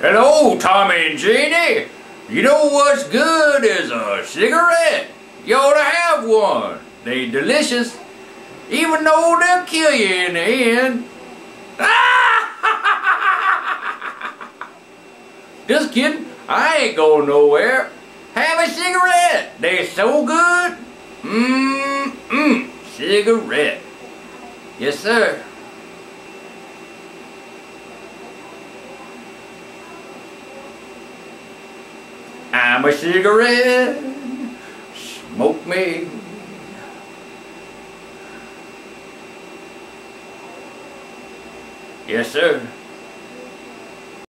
Hello, Tommy and Jeannie. You know what's good is a cigarette. You ought to have one. They delicious, even though they'll kill you in the end. Just kidding. I ain't going nowhere. Have a cigarette. They're so good. Cigarette. Yes, sir. I'm a cigarette. Smoke me. Yes, sir.